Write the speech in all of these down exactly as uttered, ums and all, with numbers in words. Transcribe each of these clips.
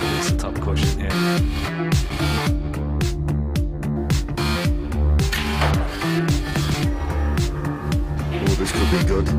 it's a top cushion here. Oh, this could be good.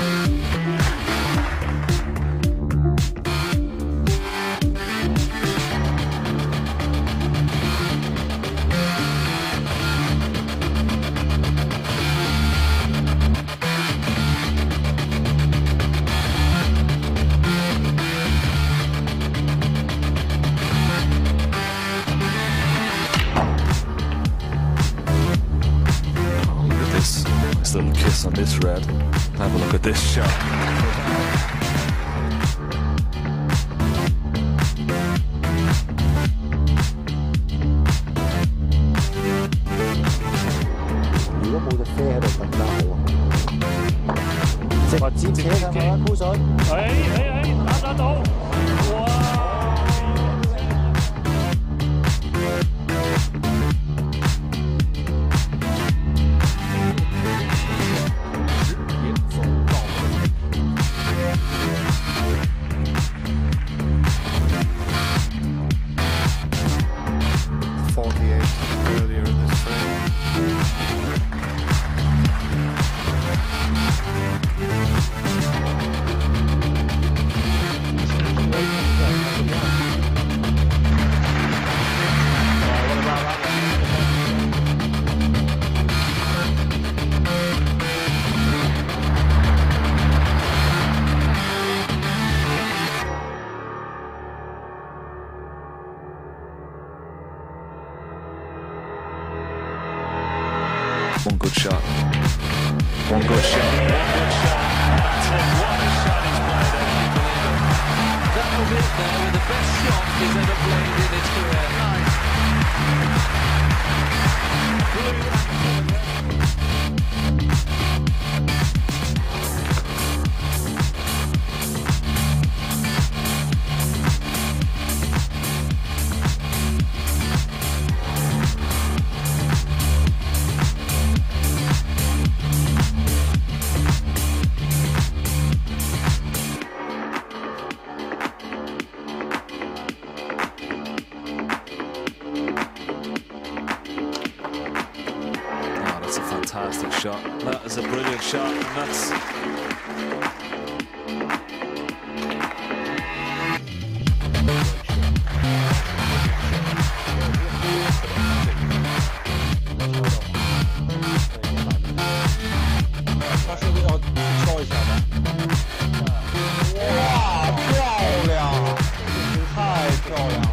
Nice little kiss on this red. Have a look at this shot. 如果冇隻啡喺度更加好。直接扯㗎嘛，高水。 哎哎哎，打打到，哇！ forty-eight earlier in this frame. One good shot. One good shot. One good shot. That's it. What a shot he's played. That was it there with the best shot he's ever played in his career. Nice. That's a fantastic shot. That is a brilliant shot, and that's Wow, 漂亮，太漂亮了。